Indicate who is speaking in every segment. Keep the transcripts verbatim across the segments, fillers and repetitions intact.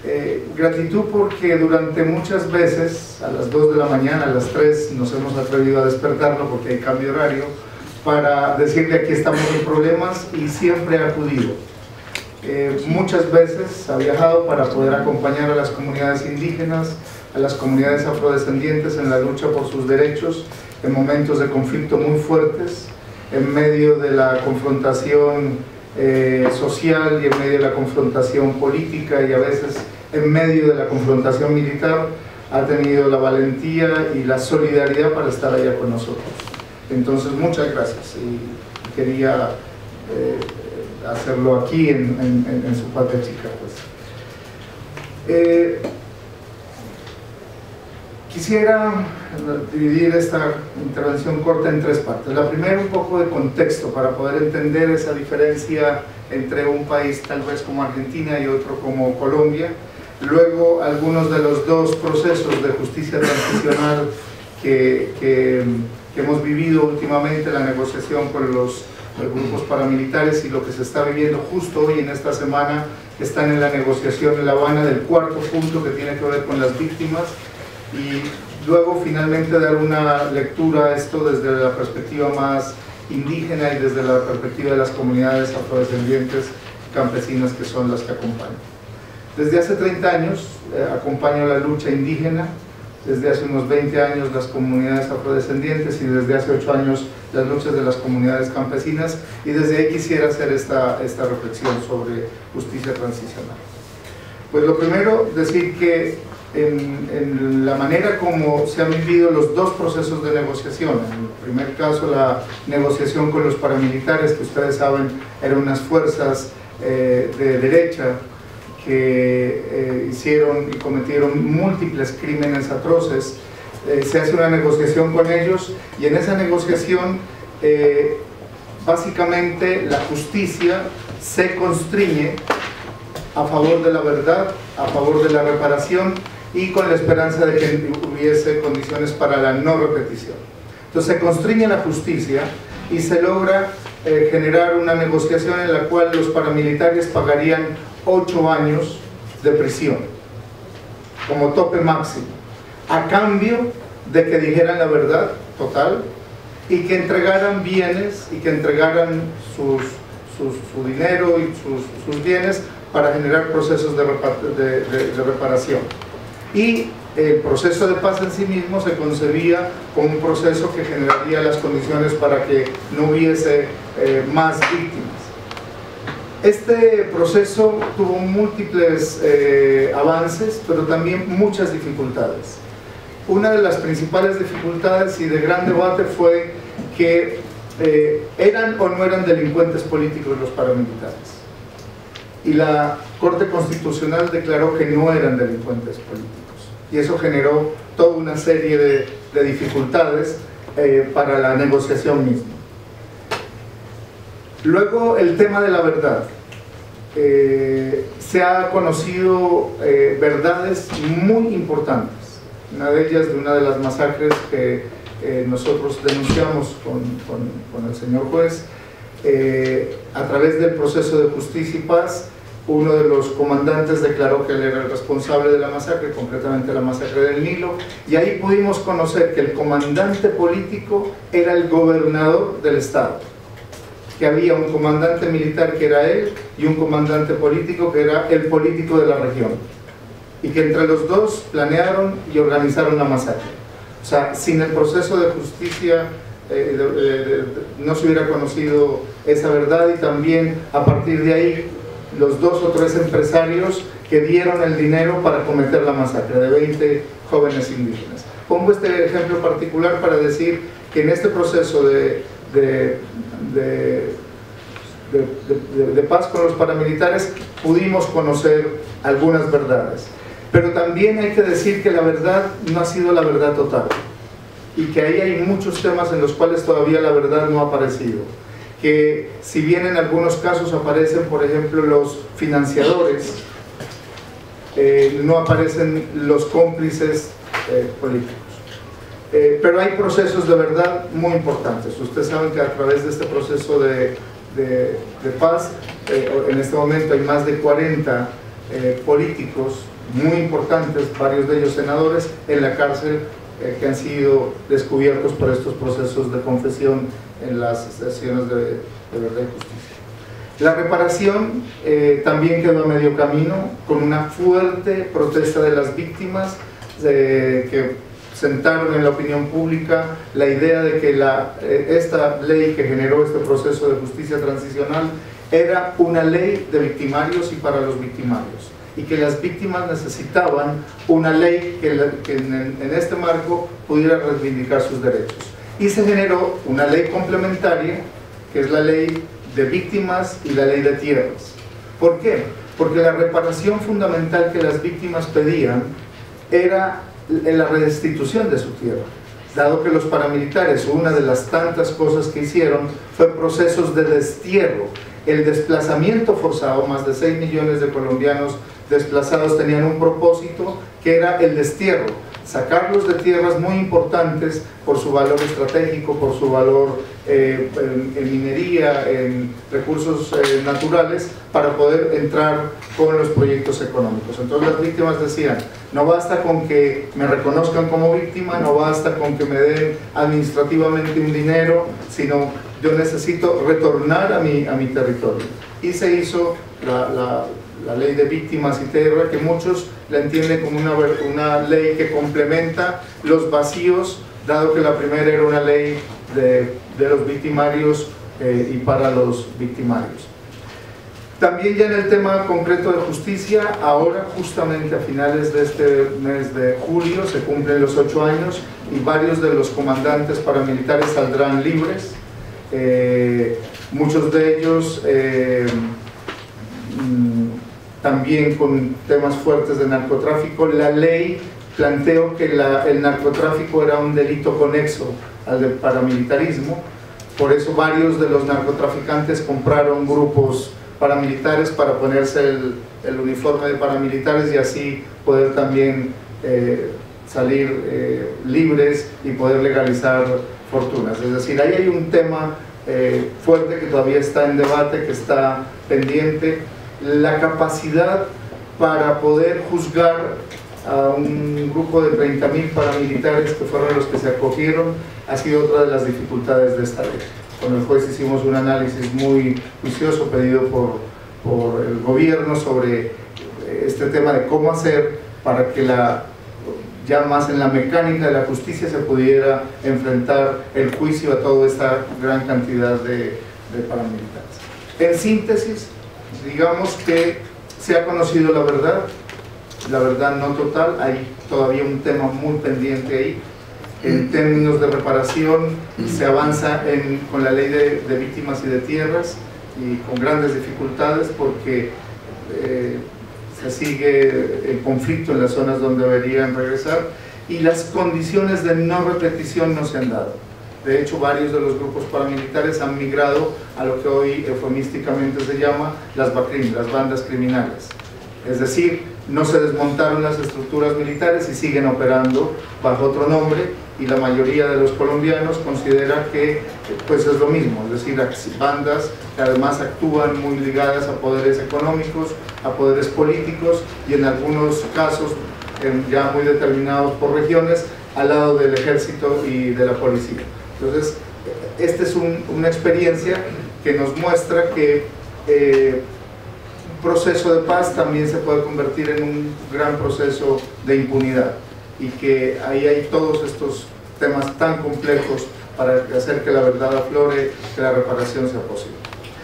Speaker 1: Eh, gratitud porque durante muchas veces, a las dos de la mañana, a las tres, nos hemos atrevido a despertarlo porque hay cambio horario, para decirle aquí estamos en problemas, y siempre ha acudido. Eh, muchas veces ha viajado para poder acompañar a las comunidades indígenas, a las comunidades afrodescendientes en la lucha por sus derechos, en momentos de conflicto muy fuertes, en medio de la confrontación eh, social y en medio de la confrontación política, y a veces en medio de la confrontación militar, ha tenido la valentía y la solidaridad para estar allá con nosotros. Entonces, muchas gracias, y quería eh, hacerlo aquí en, en, en su patria chica. Pues. Eh, quisiera dividir esta intervención corta en tres partes. La primera, un poco de contexto para poder entender esa diferencia entre un país tal vez como Argentina y otro como Colombia. Luego, algunos de los dos procesos de justicia transicional que, que, que hemos vivido últimamente, la negociación con los, los grupos paramilitares y lo que se está viviendo justo hoy en esta semana, que están en la negociación en La Habana del cuarto punto que tiene que ver con las víctimas, y luego finalmente dar una lectura a esto desde la perspectiva más indígena y desde la perspectiva de las comunidades afrodescendientes campesinas que son las que acompañan. Desde hace treinta años eh, acompaño la lucha indígena, desde hace unos veinte años las comunidades afrodescendientes, y desde hace ocho años las luchas de las comunidades campesinas, y desde ahí quisiera hacer esta, esta reflexión sobre justicia transicional. Pues lo primero, decir que en, en la manera como se han vivido los dos procesos de negociación, en el primer caso la negociación con los paramilitares, que ustedes saben eran unas fuerzas eh, de derecha, que eh, hicieron y cometieron múltiples crímenes atroces. Eh, se hace una negociación con ellos, y en esa negociación eh, básicamente la justicia se constriñe a favor de la verdad, a favor de la reparación, y con la esperanza de que hubiese condiciones para la no repetición. Entonces se constriñe la justicia y se logra eh, generar una negociación en la cual los paramilitares pagarían ocho años de prisión como tope máximo, a cambio de que dijeran la verdad total y que entregaran bienes y que entregaran sus, sus, su dinero y sus, sus bienes para generar procesos de, de, de, de reparación. Y el proceso de paz en sí mismo se concebía como un proceso que generaría las condiciones para que no hubiese eh, más víctimas. Este proceso tuvo múltiples eh, avances, pero también muchas dificultades. Una de las principales dificultades y de gran debate fue que eh, eran o no eran delincuentes políticos los paramilitares. Y la Corte Constitucional declaró que no eran delincuentes políticos. Y eso generó toda una serie de, de dificultades eh, para la negociación misma. Luego, el tema de la verdad. Eh, se ha conocido eh, verdades muy importantes. Una de ellas, de una de las masacres que eh, nosotros denunciamos con, con, con el señor juez, eh, a través del proceso de justicia y paz, uno de los comandantes declaró que él era el responsable de la masacre, concretamente la masacre del Nilo, y ahí pudimos conocer que el comandante político era el gobernador del estado, que había un comandante militar que era él y un comandante político que era el político de la región, y que entre los dos planearon y organizaron la masacre. O sea, sin el proceso de justicia eh, de, de, de, no se hubiera conocido esa verdad, y también a partir de ahí los dos o tres empresarios que dieron el dinero para cometer la masacre de veinte jóvenes indígenas. Pongo este ejemplo particular para decir que en este proceso de, de, de, de, de, de paz con los paramilitares pudimos conocer algunas verdades. Pero también hay que decir que la verdad no ha sido la verdad total, y que ahí hay muchos temas en los cuales todavía la verdad no ha aparecido. Que si bien en algunos casos aparecen, por ejemplo, los financiadores, eh, no aparecen los cómplices eh, políticos. Eh, pero hay procesos de verdad muy importantes. Ustedes saben que a través de este proceso de, de, de paz, eh, en este momento hay más de cuarenta eh, políticos muy importantes, varios de ellos senadores, en la cárcel, eh, que han sido descubiertos por estos procesos de confesión en las sesiones de, de verdad y justicia. La reparación eh, también quedó a medio camino, con una fuerte protesta de las víctimas eh, que sentaron en la opinión pública la idea de que la, eh, esta ley que generó este proceso de justicia transicional era una ley de victimarios y para los victimarios, y que las víctimas necesitaban una ley que, la, que en, en este marco pudiera reivindicar sus derechos. Y se generó una ley complementaria, que es la ley de víctimas y la ley de tierras. ¿Por qué? Porque la reparación fundamental que las víctimas pedían era la restitución de su tierra, dado que los paramilitares, una de las tantas cosas que hicieron fue procesos de destierro, el desplazamiento forzado. Más de seis millones de colombianos desplazados tenían un propósito, que era el destierro, sacarlos de tierras muy importantes por su valor estratégico, por su valor eh, en, en minería, en recursos eh, naturales, para poder entrar con los proyectos económicos. Entonces las víctimas decían, no basta con que me reconozcan como víctima, no basta con que me den administrativamente un dinero, sino yo necesito retornar a mi, a mi territorio. Y se hizo la, la, la ley de víctimas y tierra, que muchos la entienden como una, una ley que complementa los vacíos, dado que la primera era una ley de, de los victimarios eh, y para los victimarios. También ya en el tema concreto de justicia, ahora justamente a finales de este mes de julio se cumplen los ocho años y varios de los comandantes paramilitares saldrán libres. Eh, muchos de ellos eh, también con temas fuertes de narcotráfico. La ley planteó que la, el narcotráfico era un delito conexo al del paramilitarismo, por eso varios de los narcotraficantes compraron grupos paramilitares para ponerse el, el uniforme de paramilitares y así poder también eh, salir eh, libres y poder legalizar fortunas. Es decir, ahí hay un tema eh, fuerte que todavía está en debate, que está pendiente. La capacidad para poder juzgar a un grupo de treinta mil paramilitares, que fueron los que se acogieron, ha sido otra de las dificultades de esta ley. Con el juez hicimos un análisis muy juicioso pedido por, por el gobierno sobre este tema de cómo hacer para que la, ya más en la mecánica de la justicia se pudiera enfrentar el juicio a toda esta gran cantidad de, de paramilitares. En síntesis, digamos que se ha conocido la verdad, la verdad no total, hay todavía un tema muy pendiente ahí. En términos de reparación se avanza en, con la ley de, de víctimas y de tierras, y con grandes dificultades porque eh, se sigue el conflicto en las zonas donde deberían regresar y las condiciones de no repetición no se han dado. De hecho, varios de los grupos paramilitares han migrado a lo que hoy eufemísticamente se llama las BACRIM, las bandas criminales. Es decir, no se desmontaron las estructuras militares y siguen operando bajo otro nombre, y la mayoría de los colombianos considera que pues es lo mismo, es decir, bandas que además actúan muy ligadas a poderes económicos, a poderes políticos y en algunos casos en, ya muy determinados por regiones, al lado del ejército y de la policía. Entonces, esta es un, una experiencia que nos muestra que eh, un proceso de paz también se puede convertir en un gran proceso de impunidad, y que ahí hay todos estos temas tan complejos para hacer que la verdad aflore, que la reparación sea posible.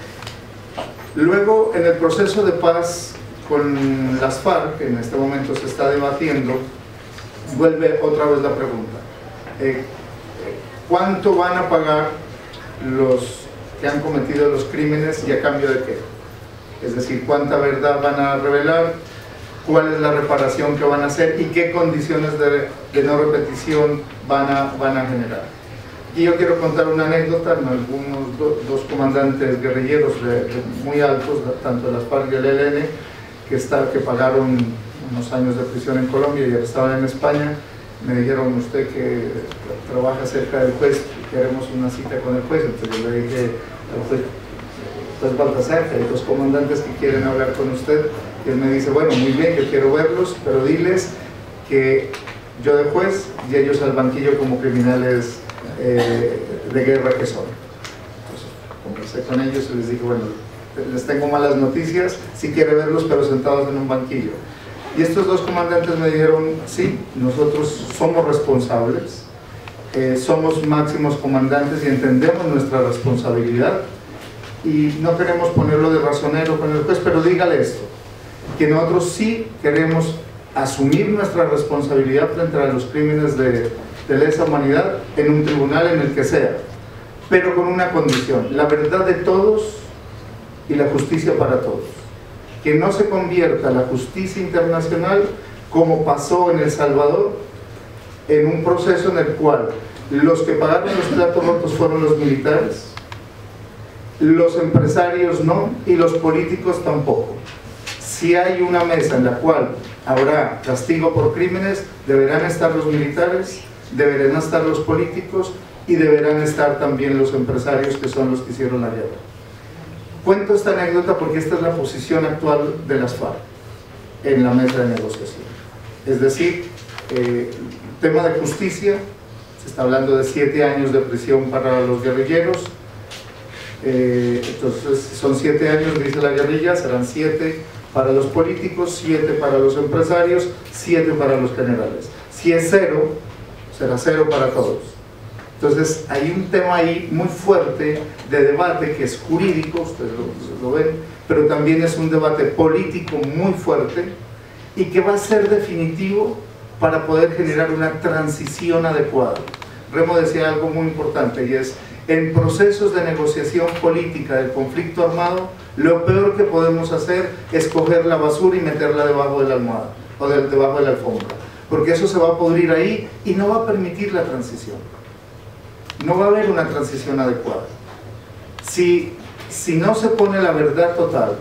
Speaker 1: Luego, en el proceso de paz con las FARC, que en este momento se está debatiendo, vuelve otra vez la pregunta. Eh, ¿Cuánto van a pagar los que han cometido los crímenes y a cambio de qué? Es decir, ¿cuánta verdad van a revelar? ¿Cuál es la reparación que van a hacer? ¿Y qué condiciones de, de no repetición van a, van a generar? Y yo quiero contar una anécdota. Algunos do, dos comandantes guerrilleros de, de muy altos, tanto de las FARC y el E L N, que, está, que pagaron unos años de prisión en Colombia y estaban en España, me dijeron: usted que trabaja cerca del juez, queremos una cita con el juez. Entonces yo le dije al juez: juez Baltasar, que hay dos comandantes que quieren hablar con usted. Y él me dice, bueno, muy bien, yo quiero verlos, pero diles que yo de juez y ellos al banquillo como criminales eh, de guerra que son. Entonces conversé con ellos y les dije, bueno, les tengo malas noticias, si quiere verlos pero sentados en un banquillo. Y estos dos comandantes me dijeron, sí, nosotros somos responsables, eh, somos máximos comandantes y entendemos nuestra responsabilidad y no queremos ponerlo de razonero con el juez, pero dígale esto, que nosotros sí queremos asumir nuestra responsabilidad frente a los crímenes de, de lesa humanidad en un tribunal en el que sea, pero con una condición, la verdad de todos y la justicia para todos. Que no se convierta la justicia internacional, como pasó en El Salvador, en un proceso en el cual los que pagaron los platos rotos fueron los militares, los empresarios no, y los políticos tampoco. Si hay una mesa en la cual habrá castigo por crímenes, deberán estar los militares, deberán estar los políticos y deberán estar también los empresarios, que son los que hicieron la guerra. Cuento esta anécdota porque esta es la posición actual de las FARC en la mesa de negociación. Es decir, eh, tema de justicia, se está hablando de siete años de prisión para los guerrilleros, eh, entonces son siete años, dice la guerrilla, serán siete para los políticos, siete para los empresarios, siete para los generales. Si es cero, será cero para todos. Entonces hay un tema ahí muy fuerte de debate que es jurídico, ustedes lo, lo ven, pero también es un debate político muy fuerte y que va a ser definitivo para poder generar una transición adecuada. Remo decía algo muy importante y es, en procesos de negociación política del conflicto armado, lo peor que podemos hacer es coger la basura y meterla debajo de la almohada o de, debajo de la alfombra, porque eso se va a podrir ahí y no va a permitir la transición. No va a haber una transición adecuada. Si, si no se pone la verdad total,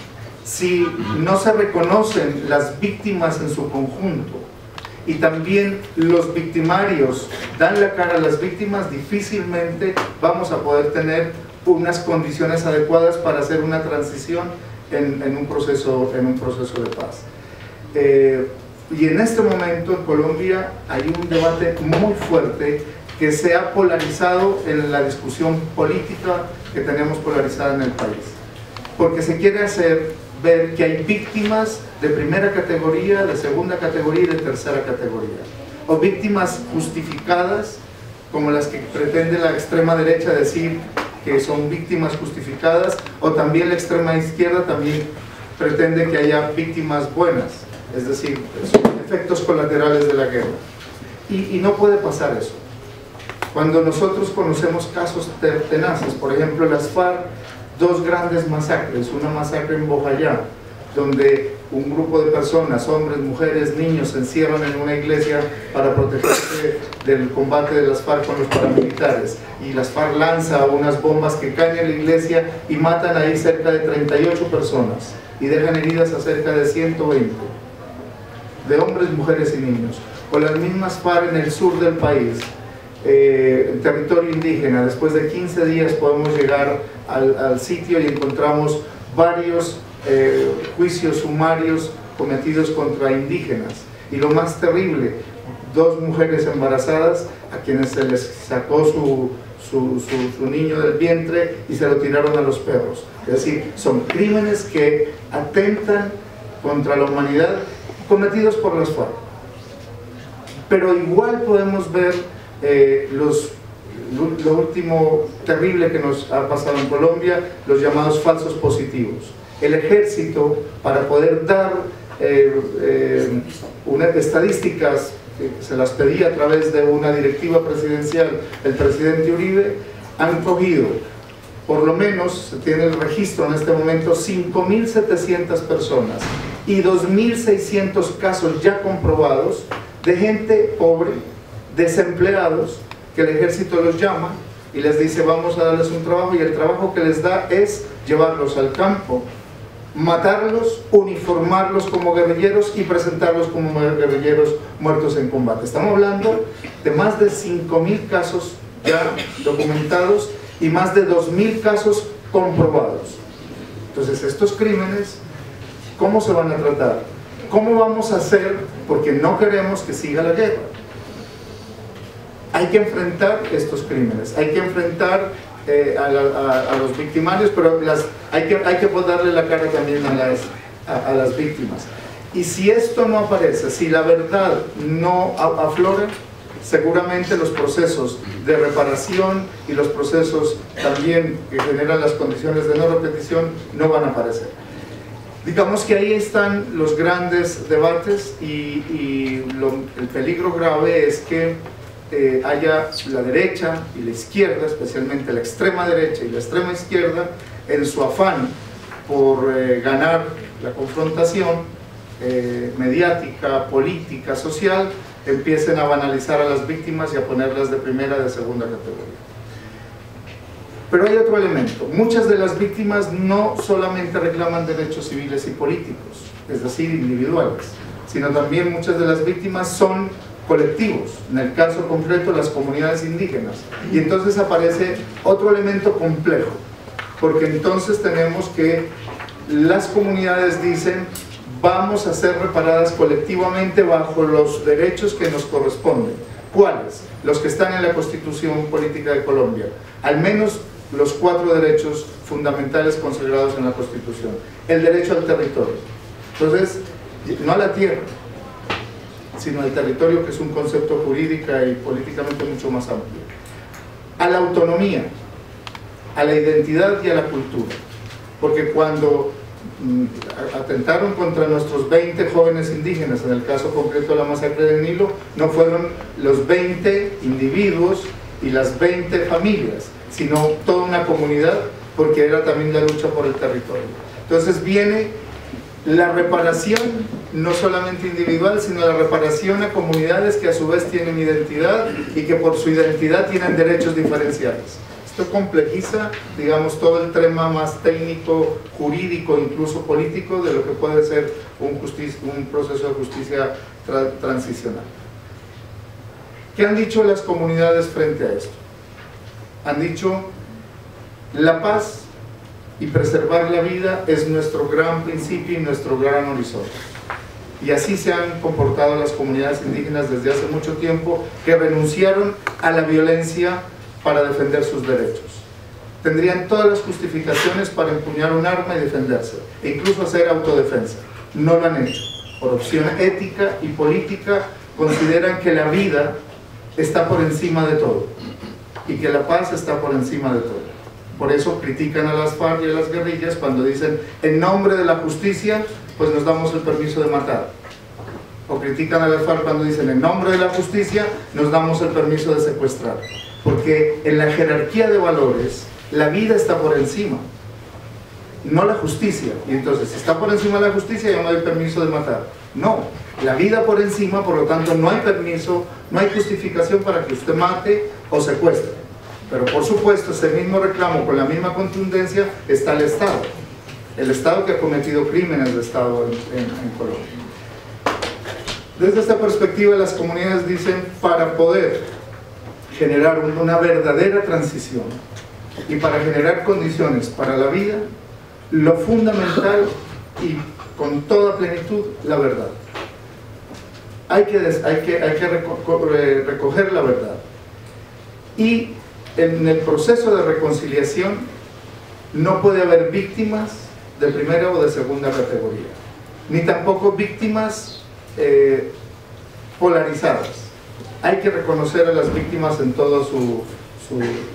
Speaker 1: si no se reconocen las víctimas en su conjunto y también los victimarios dan la cara a las víctimas, difícilmente vamos a poder tener unas condiciones adecuadas para hacer una transición en, en, un, proceso, en un proceso de paz. Eh, y en este momento en Colombia hay un debate muy fuerte que se ha polarizado en la discusión política que tenemos polarizada en el país, porque se quiere hacer ver que hay víctimas de primera categoría, de segunda categoría y de tercera categoría, o víctimas justificadas, como las que pretende la extrema derecha decir que son víctimas justificadas, o también la extrema izquierda también pretende que haya víctimas buenas, es decir, son efectos colaterales de la guerra, y, y no puede pasar eso. Cuando nosotros conocemos casos tenaces, por ejemplo las FARC, dos grandes masacres, una masacre en Bojayá, donde un grupo de personas, hombres, mujeres, niños, se encierran en una iglesia para protegerse del combate de las FARC con los paramilitares, y las FARC lanza unas bombas que caen en la iglesia y matan ahí cerca de treinta y ocho personas y dejan heridas a cerca de ciento veinte, de hombres, mujeres y niños. O las mismas FARC en el sur del país, Eh, en territorio indígena, después de quince días podemos llegar al, al sitio y encontramos varios eh, juicios sumarios cometidos contra indígenas, y lo más terrible, dos mujeres embarazadas a quienes se les sacó su, su, su, su niño del vientre y se lo tiraron a los perros. Es decir, son crímenes que atentan contra la humanidad cometidos por las FARC, pero igual podemos ver Eh, los, lo, lo último terrible que nos ha pasado en Colombia, los llamados falsos positivos. El ejército, para poder dar eh, eh, una, estadísticas que se las pedía a través de una directiva presidencial el presidente Uribe, han cogido, por lo menos se tiene el registro en este momento, cinco mil setecientas personas y dos mil seiscientos casos ya comprobados de gente pobre, desempleados, que el ejército los llama y les dice vamos a darles un trabajo, y el trabajo que les da es llevarlos al campo, matarlos, uniformarlos como guerrilleros y presentarlos como guerrilleros muertos en combate. Estamos hablando de más de cinco mil casos ya documentados y más de dos mil casos comprobados. Entonces estos crímenes ¿Cómo se van a tratar? ¿Cómo vamos a hacer? Porque no queremos que siga la guerra. Hay que enfrentar estos crímenes, hay que enfrentar eh, a, la, a, a los victimarios, pero las, hay, que, hay que darle la cara también a las, a, a las víctimas. Y si esto no aparece, si la verdad no aflora, seguramente los procesos de reparación y los procesos también que generan las condiciones de no repetición no van a aparecer. Digamos que ahí están los grandes debates y, y lo, el peligro grave es que eh, haya la derecha y la izquierda, especialmente la extrema derecha y la extrema izquierda, en su afán por eh, ganar la confrontación eh, mediática, política, social, empiecen a banalizar a las víctimas y a ponerlas de primera, de segunda categoría. Pero hay otro elemento. Muchas de las víctimas no solamente reclaman derechos civiles y políticos, es decir, individuales, sino también muchas de las víctimas son colectivos, en el caso concreto las comunidades indígenas. Y entonces aparece otro elemento complejo, porque entonces tenemos que las comunidades dicen: vamos a ser reparadas colectivamente bajo los derechos que nos corresponden. ¿Cuáles? Los que están en la Constitución Política de Colombia. Al menos los cuatro derechos fundamentales consagrados en la Constitución. El derecho al territorio. Entonces, no a la tierra, sino al territorio, que es un concepto jurídica y políticamente mucho más amplio. A la autonomía, a la identidad y a la cultura. Porque cuando atentaron contra nuestros veinte jóvenes indígenas, en el caso concreto de la masacre del Nilo, no fueron los veinte individuos y las veinte familias, sino toda una comunidad, porque era también la lucha por el territorio. Entonces viene la reparación, no solamente individual, sino la reparación a comunidades que a su vez tienen identidad y que por su identidad tienen derechos diferenciales. Esto complejiza, digamos, todo el tema más técnico, jurídico, incluso político, de lo que puede ser un, justicia, un proceso de justicia tra transicional. ¿Qué han dicho las comunidades frente a esto? Han dicho: la paz y preservar la vida es nuestro gran principio y nuestro gran horizonte. Y así se han comportado las comunidades indígenas desde hace mucho tiempo, que renunciaron a la violencia para defender sus derechos. Tendrían todas las justificaciones para empuñar un arma y defenderse, e incluso hacer autodefensa. No lo han hecho. Por opción ética y política, consideran que la vida está por encima de todo y que la paz está por encima de todo. Por eso critican a las FARC y a las guerrillas cuando dicen: en nombre de la justicia, pues nos damos el permiso de matar. O critican a las FARC cuando dicen: en nombre de la justicia, nos damos el permiso de secuestrar. Porque en la jerarquía de valores, la vida está por encima, no la justicia. Y entonces, si está por encima de la justicia, yo me doy permiso de matar. No, la vida por encima, por lo tanto no hay permiso, no hay justificación para que usted mate o secuestre. Pero por supuesto, ese mismo reclamo, con la misma contundencia, está el Estado. El Estado que ha cometido crímenes de Estado en, en, en Colombia. Desde esta perspectiva, las comunidades dicen: para poder generar una verdadera transición y para generar condiciones para la vida, lo fundamental y con toda plenitud, la verdad. Hay que, hay que, hay que recoger la verdad. Y en el proceso de reconciliación no puede haber víctimas de primera o de segunda categoría, ni tampoco víctimas eh, polarizadas. Hay que reconocer a las víctimas en toda su, su,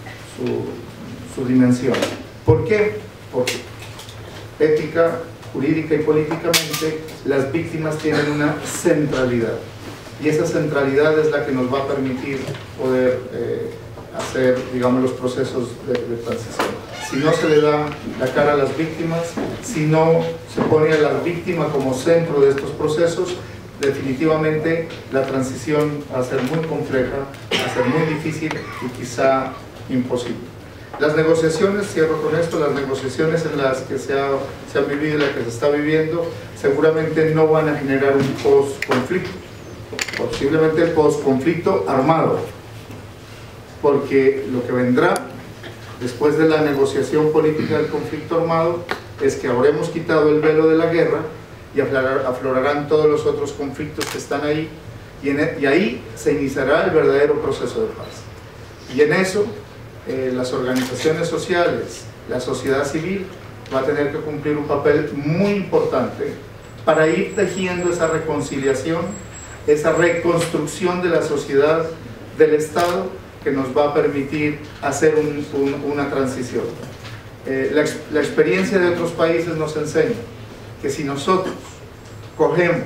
Speaker 1: su, su dimensión. ¿Por qué? Porque ética, jurídica y políticamente las víctimas tienen una centralidad, y esa centralidad es la que nos va a permitir poder eh, hacer, digamos, los procesos de, de transición. Si no se le da la cara a las víctimas, si no se pone a la víctima como centro de estos procesos, definitivamente la transición va a ser muy compleja, va a ser muy difícil y quizá imposible. Las negociaciones, cierro con esto, las negociaciones en las que se, ha, se han vivido y las que se está viviendo seguramente no van a generar un post-conflicto, posiblemente el post-conflicto armado, porque lo que vendrá después de la negociación política del conflicto armado es que habremos quitado el velo de la guerra y aflorar, aflorarán todos los otros conflictos que están ahí, y, en, y ahí se iniciará el verdadero proceso de paz. Y en eso eh, las organizaciones sociales, la sociedad civil va a tener que cumplir un papel muy importante para ir tejiendo esa reconciliación, esa reconstrucción de la sociedad, del Estado, que nos va a permitir hacer un, un, una transición. Eh, la, la experiencia de otros países nos enseña que si nosotros cogemos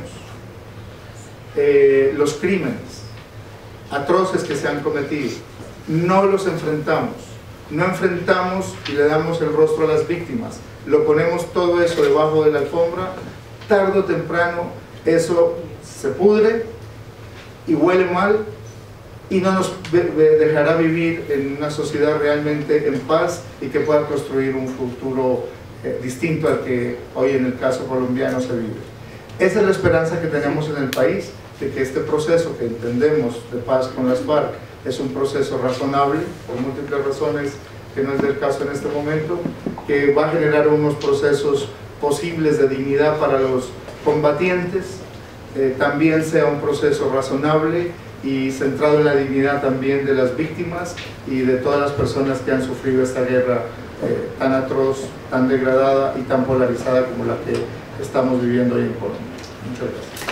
Speaker 1: eh, los crímenes atroces que se han cometido, no los enfrentamos, no enfrentamos y le damos el rostro a las víctimas, lo ponemos todo eso debajo de la alfombra, tarde o temprano eso se pudre y huele mal y no nos dejará vivir en una sociedad realmente en paz y que pueda construir un futuro eh, distinto al que hoy en el caso colombiano se vive. Esa es la esperanza que tenemos en el país, de que este proceso que entendemos de paz con las FARC es un proceso razonable, por múltiples razones que no es del caso en este momento, que va a generar unos procesos posibles de dignidad para los combatientes, eh, también sea un proceso razonable y centrado en la dignidad también de las víctimas y de todas las personas que han sufrido esta guerra eh, tan atroz, tan degradada y tan polarizada como la que estamos viviendo hoy en Colombia. Muchas gracias.